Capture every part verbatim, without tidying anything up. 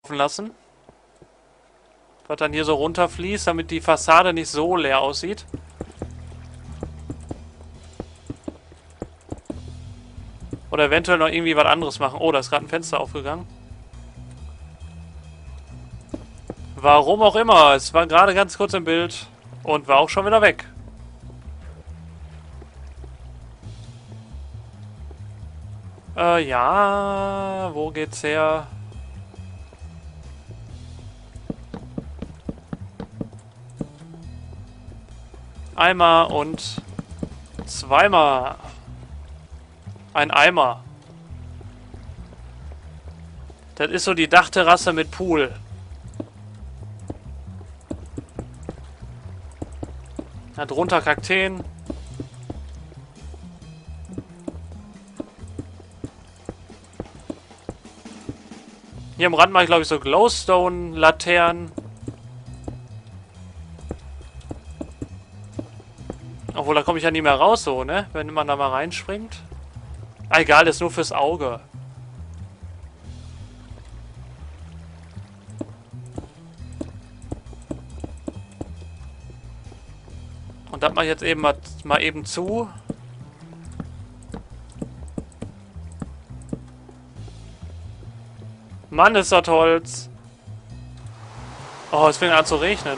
lassen. Was dann hier so runterfließt, damit die Fassade nicht so leer aussieht. Oder eventuell noch irgendwie was anderes machen. Oh, da ist gerade ein Fenster aufgegangen. Warum auch immer. Es war gerade ganz kurz im Bild und war auch schon wieder weg. Äh, ja. Wo geht's her? Einmal und zweimal. Ein Eimer. Das ist so die Dachterrasse mit Pool. Da drunter Kakteen. Hier am Rand mache ich, glaube ich, so Glowstone-Laternen. Obwohl, da komme ich ja nie mehr raus, so, ne? Wenn man da mal reinspringt. Ah, egal, das ist nur fürs Auge. Und das mache ich jetzt eben mal, mal eben zu. Mann, ist das Holz. Oh, es fängt an zu regnen.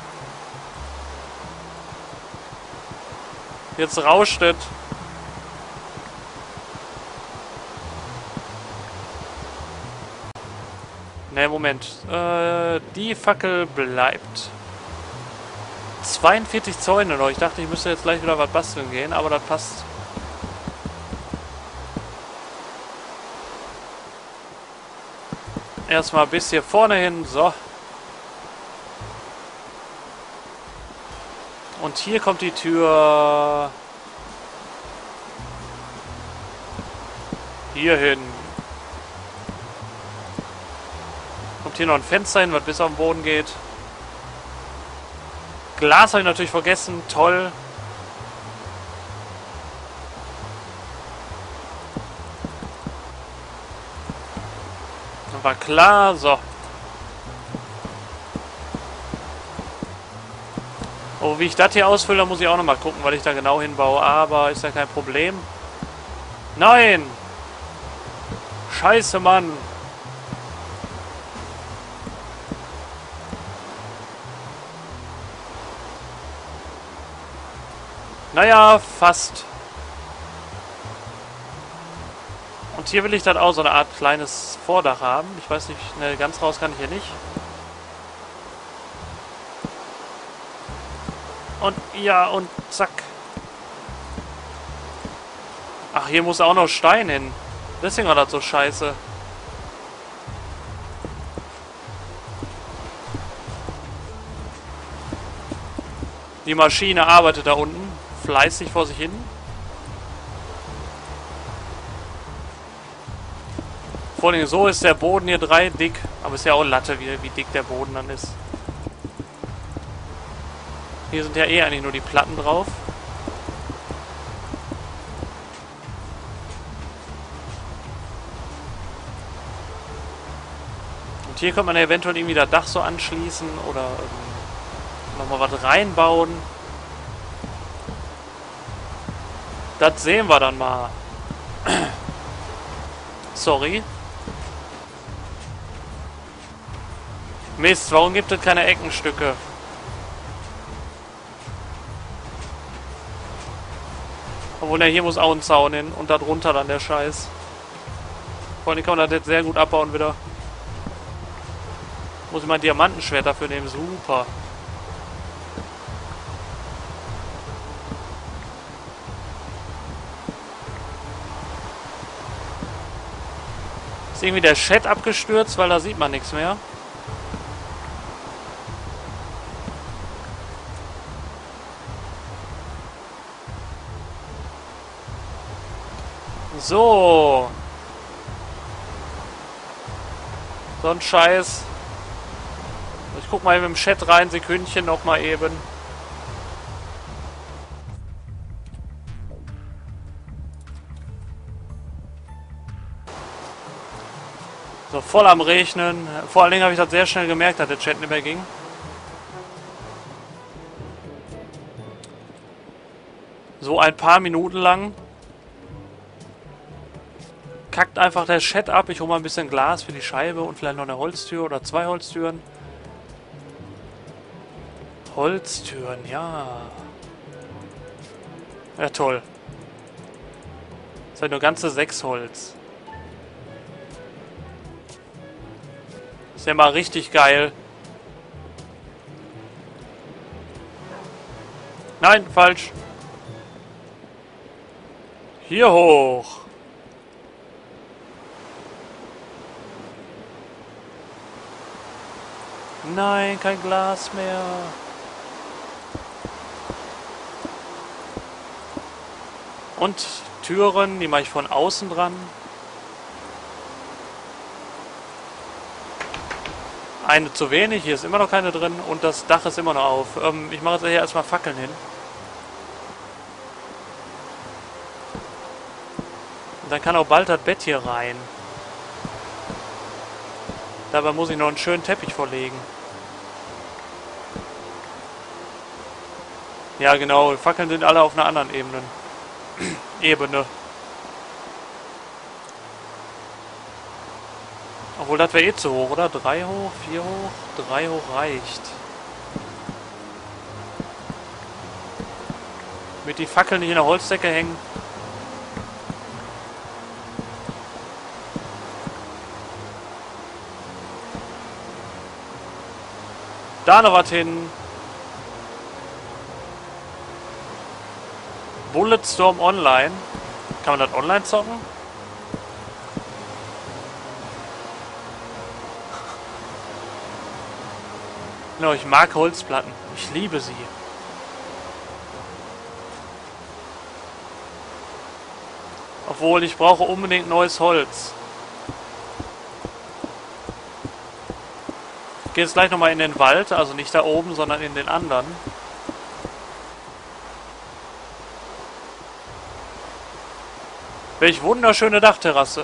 Jetzt rauscht es. Ne, Moment. Äh, die Fackel bleibt. zweiundvierzig Zäune noch. Ich dachte, ich müsste jetzt gleich wieder was basteln gehen, aber das passt. Erstmal bis hier vorne hin. So. Und hier kommt die Tür. Hier hin. Kommt hier noch ein Fenster hin, was bis auf den Boden geht. Glas habe ich natürlich vergessen. Toll. Dann war klar. So. Oh, wie ich das hier ausfülle, muss ich auch nochmal gucken, weil ich da genau hinbaue. Aber ist ja kein Problem. Nein! Scheiße, Mann! Naja, fast. Und hier will ich dann auch so eine Art kleines Vordach haben. Ich weiß nicht, ne, ganz raus kann ich hier nicht. Und ja, und zack. Ach, hier muss auch noch Stein hin. Deswegen war das so scheiße. Die Maschine arbeitet da unten. Fleißig vor sich hin. Vor allem so ist der Boden hier drei dick. Aber ist ja auch Latte, wie, wie dick der Boden dann ist. Hier sind ja eh eigentlich nur die Platten drauf. Und hier könnte man eventuell irgendwie das Dach so anschließen oder ähm, nochmal was reinbauen. Das sehen wir dann mal. Sorry. Mist, warum gibt es keine Eckenstücke? Obwohl, ne, hier muss auch ein Zaun hin und darunter dann der Scheiß. Vor allem kann man das jetzt sehr gut abbauen wieder. Muss ich mein Diamantenschwert dafür nehmen. Super. Ist irgendwie der Chat abgestürzt, weil da sieht man nichts mehr. So. So ein Scheiß. Ich guck mal eben im Chat rein, Sekündchen noch mal eben. So, So, voll am Regnen. Vor allen Dingen habe ich das sehr schnell gemerkt, dass der Chat nicht mehr ging. So ein paar Minuten lang kackt einfach der Chat ab. Ich hole mal ein bisschen Glas für die Scheibe und vielleicht noch eine Holztür oder zwei Holztüren. Holztüren, ja. Ja, toll. Das sind nur ganze sechs Holz. Ist ja mal richtig geil. Nein, falsch. Hier hoch. Nein, kein Glas mehr. Und Türen, die mache ich von außen dran. Eine zu wenig, hier ist immer noch keine drin und das Dach ist immer noch auf. Ähm, ich mache jetzt hier erstmal Fackeln hin. Und dann kann auch bald das Bett hier rein. Dabei muss ich noch einen schönen Teppich vorlegen. Ja genau, Fackeln sind alle auf einer anderen Ebene. Ebene. Obwohl, das wäre eh zu hoch, oder? Drei hoch, vier hoch, drei hoch reicht. Mit die Fackeln nicht in der Holzdecke hängen. Da noch was hin. Bulletstorm Online. Kann man das online zocken? No, ich mag Holzplatten. Ich liebe sie. Obwohl, ich brauche unbedingt neues Holz. Ich gehe jetzt gleich nochmal in den Wald. Also nicht da oben, sondern in den anderen. Welch wunderschöne Dachterrasse.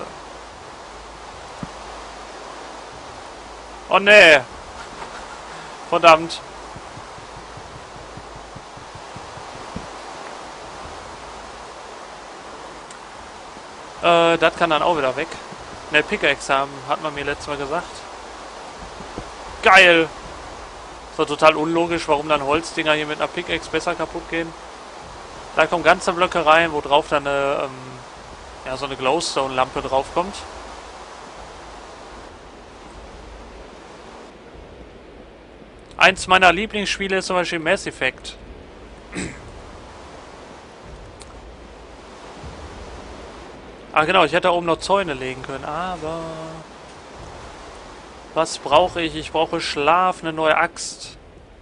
Oh nee. Verdammt. Äh, das kann dann auch wieder weg. Ne, Pickaxe haben, hat man mir letztes Mal gesagt. Geil! Das war total unlogisch, warum dann Holzdinger hier mit einer Pickaxe besser kaputt gehen. Da kommen ganze Blöcke rein, wo drauf dann eine, ähm, ja, so eine Glowstone-Lampe drauf kommt. Eins meiner Lieblingsspiele ist zum Beispiel Mass Effect. Ah genau, ich hätte da oben noch Zäune legen können, aber... Was brauche ich? Ich brauche Schlaf, eine neue Axt.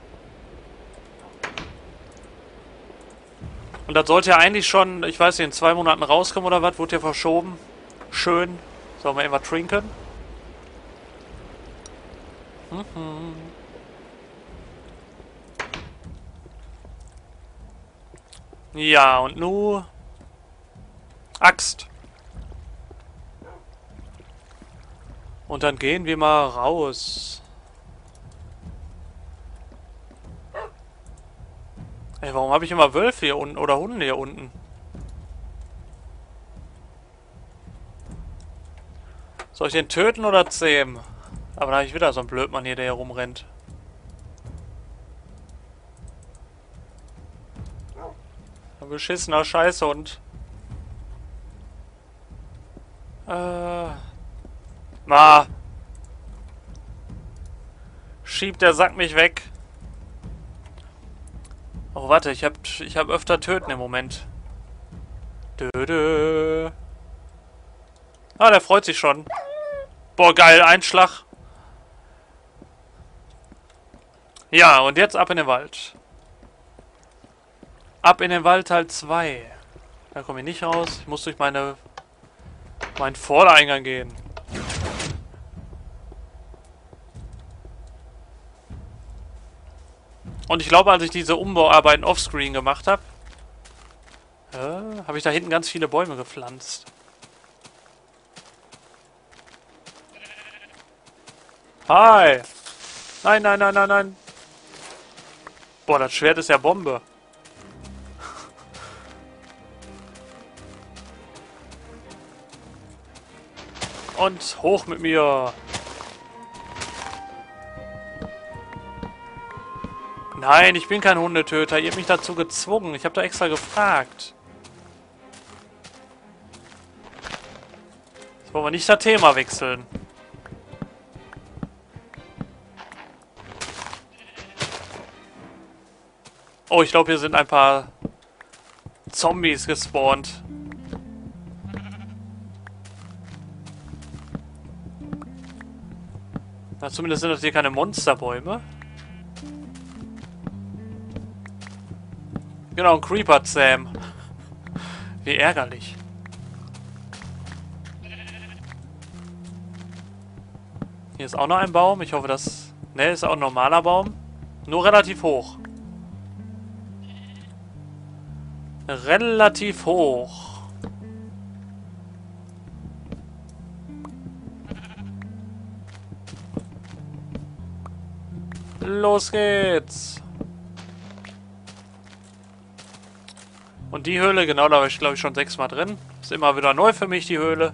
Und das sollte ja eigentlich schon, ich weiß nicht, in zwei Monaten rauskommen oder was? Wurde ja verschoben. Schön. Sollen wir irgendwas trinken? Mhm. Ja, und nu... Axt. Und dann gehen wir mal raus. Ey, warum habe ich immer Wölfe hier unten oder Hunde hier unten? Soll ich den töten oder zähmen? Aber da habe ich wieder so einen Blödmann hier, der hier rumrennt. Ein beschissener Scheißhund. Äh... Ma! Schiebt der Sack mich weg. Oh, warte, ich hab, ich hab öfter töten im Moment. Dö, dö. Ah, der freut sich schon. Boah, geil, Einschlag. Ja, und jetzt ab in den Wald. Ab in den Wald Teil zwei. Da komme ich nicht raus. Ich muss durch meine meinen Vordereingang gehen. Und ich glaube, als ich diese Umbauarbeiten offscreen gemacht habe, äh, habe ich da hinten ganz viele Bäume gepflanzt. Hi! Nein, nein, nein, nein, nein! Boah, das Schwert ist ja Bombe. Und hoch mit mir! Nein, ich bin kein Hundetöter. Ihr habt mich dazu gezwungen. Ich habe da extra gefragt. Jetzt wollen wir nicht das Thema wechseln. Oh, ich glaube, hier sind ein paar Zombies gespawnt. Na, zumindest sind das hier keine Monsterbäume. Genau, ein Creeper Sam. Wie ärgerlich. Hier ist auch noch ein Baum. Ich hoffe, das... Ne, ist auch ein normaler Baum. Nur relativ hoch. Relativ hoch. Los geht's. Und die Höhle, genau, da war ich glaube ich schon sechsmal drin. Ist immer wieder neu für mich, die Höhle.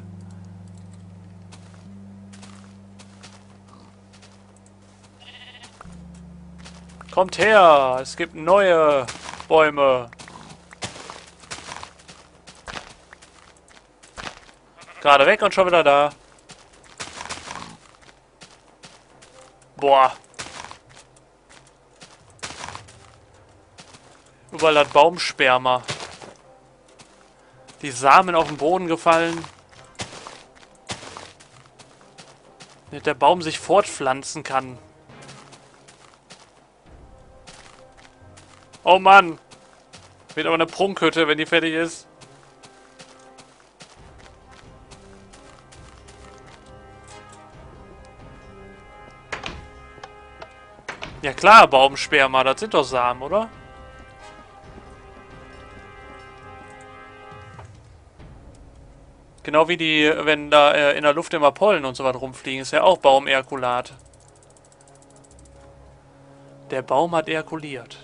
Kommt her, es gibt neue Bäume. Gerade weg und schon wieder da. Boah. Überall hat Baumsperma. Die Samen auf den Boden gefallen. Damit der Baum sich fortpflanzen kann. Oh Mann. Wird aber eine Prunkhütte, wenn die fertig ist. Ja klar, Baumsperma, das sind doch Samen, oder? Genau wie die, wenn da äh, in der Luft immer Pollen und so was rumfliegen, ist ja auch Baumerkulat. Der Baum hat erkuliert.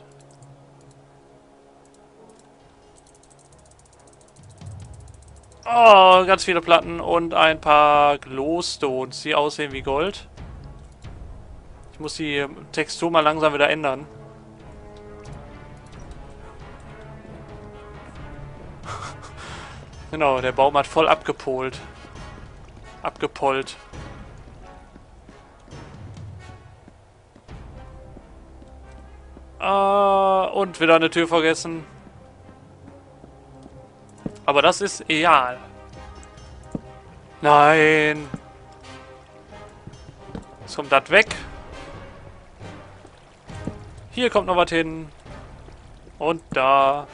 Oh, ganz viele Platten und ein paar Glowstones, die aussehen wie Gold. Ich muss die Textur mal langsam wieder ändern. Genau, der Baum hat voll abgepolt. Abgepollt. Ah, und wieder eine Tür vergessen. Aber das ist egal. Nein. Jetzt kommt das weg. Hier kommt noch was hin. Und da.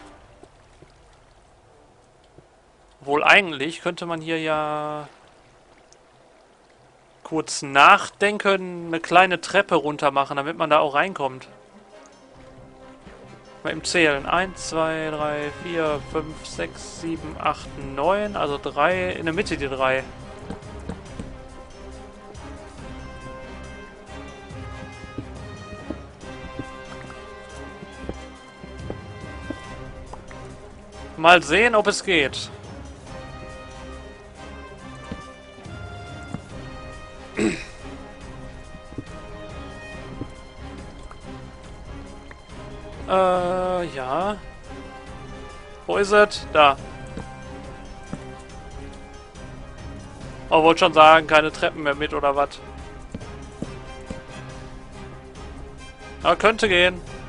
Wohl eigentlich könnte man hier ja kurz nachdenken, eine kleine Treppe runter machen, damit man da auch reinkommt. Mal im Zählen. eins, zwei, drei, vier, fünf, sechs, sieben, acht, neun. Also drei. In der Mitte die drei. Mal sehen, ob es geht. Äh, ja. Wo ist es? Da. Oh, wollte schon sagen, keine Treppen mehr mit oder was. Aber könnte gehen.